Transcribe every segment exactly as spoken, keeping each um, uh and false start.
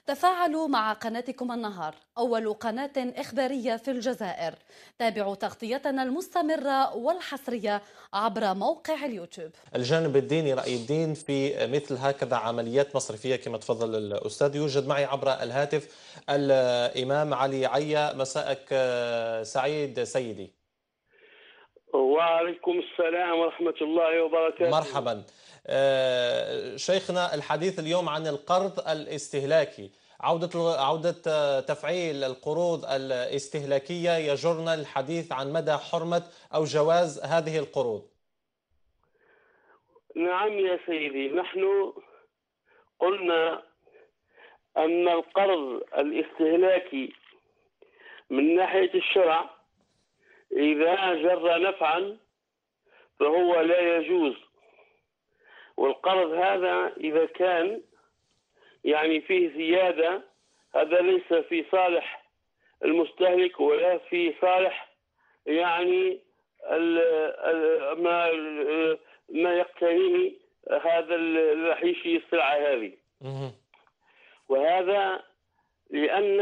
تفاعلوا مع قناتكم النهار، أول قناة إخبارية في الجزائر. تابعوا تغطيتنا المستمرة والحصرية عبر موقع اليوتيوب. الجانب الديني، رأي الدين في مثل هكذا عمليات مصرفية كما تفضل الأستاذ. يوجد معي عبر الهاتف الإمام علي عيا. مساءك سعيد سيدي. وعليكم السلام ورحمة الله وبركاته. مرحبا شيخنا. الحديث اليوم عن القرض الاستهلاكي. عودة عودة تفعيل القروض الاستهلاكية يجرنا الحديث عن مدى حرمة أو جواز هذه القروض. نعم يا سيدي، نحن قلنا أن القرض الاستهلاكي من ناحية الشرع إذا جر نفعا فهو لا يجوز، والقرض هذا إذا كان يعني فيه زيادة هذا ليس في صالح المستهلك ولا في صالح يعني ال ال ما ما يقتنيه هذا اللي راح يشتري السلعة هذه. وهذا لأن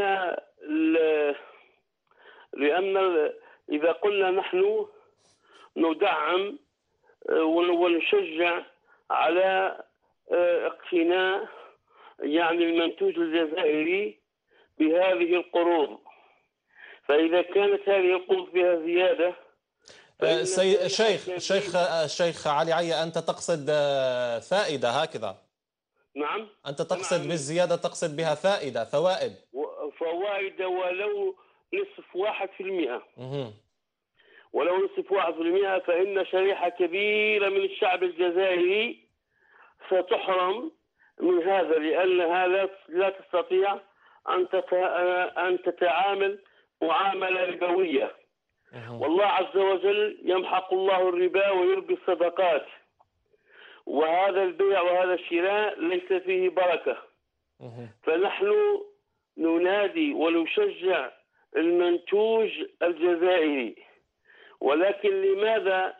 لأن إذا قلنا نحن ندعم ونشجع على اقتناء يعني المنتوج الجزائري بهذه القروض، فإذا كانت هذه القروض فيها زيادة. سي... شيخ شيخ شيخ علي عيا، أنت تقصد فائدة هكذا؟ نعم. أنت تقصد بالزيادة تقصد بها فائدة، فوائد فوائد ولو نصف واحد في المئة. ولو نصف واحد في المئة فإن شريحة كبيرة من الشعب الجزائري ستحرم من هذا، لأنها لا تستطيع أن تتعامل معاملة ربوية. والله عز وجل يمحق الله الربا ويربي الصدقات، وهذا البيع وهذا الشراء ليس فيه بركة. فنحن ننادي ونشجع المنتوج الجزائري، ولكن لماذا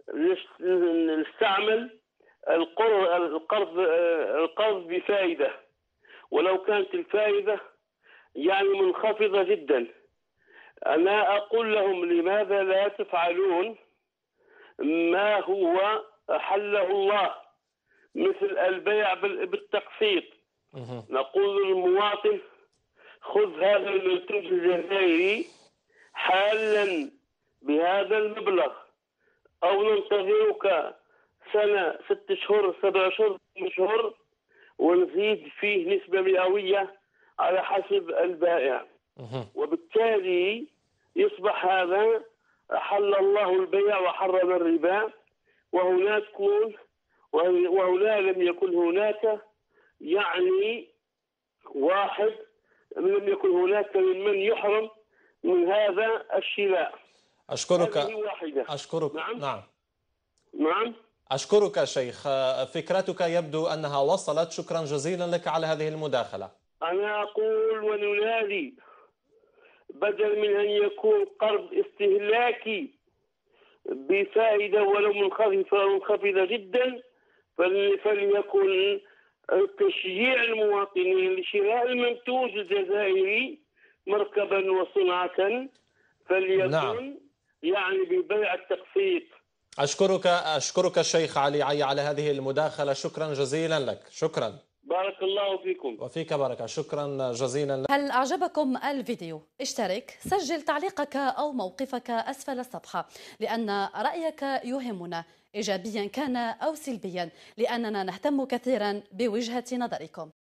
نستعمل القرض القرض بفائدة ولو كانت الفائدة يعني منخفضة جدا؟ أنا أقول لهم لماذا لا تفعلون ما هو أحله الله مثل البيع بالتقسيط. نقول للمواطن خذ هذا المنتوج الجزائري حالا بهذا المبلغ، أو ننتظرك سنة ست شهور سبع شهور شهور ونزيد فيه نسبة مئوية على حسب البائع. وبالتالي يصبح هذا أحل الله البيع وحرم الربا، وهناك تكون وهنا لم يكن هناك يعني واحد لم يكن هناك من يحرم من هذا الشراء. أشكرك أشكرك نعم نعم نعم أشكرك شيخ. فكرتك يبدو أنها وصلت. شكرا جزيلا لك على هذه المداخلة. أنا أقول وننادي بدل من أن يكون قرض استهلاكي بفائدة ولو منخفضة جدا، فليكن تشجيع المواطنين لشراء المنتوج الجزائري مركبا وصنعة، فليكن نعم. يعني ببيع التقسيط. أشكرك أشكرك الشيخ علي عيا على هذه المداخلة. شكرا جزيلا لك. شكرا. بارك الله فيكم. وفيك بركة. شكرا جزيلا لك. هل أعجبكم الفيديو؟ اشترك، سجل تعليقك أو موقفك أسفل الصفحة، لأن رأيك يهمنا إيجابيا كان أو سلبيا، لأننا نهتم كثيرا بوجهة نظركم.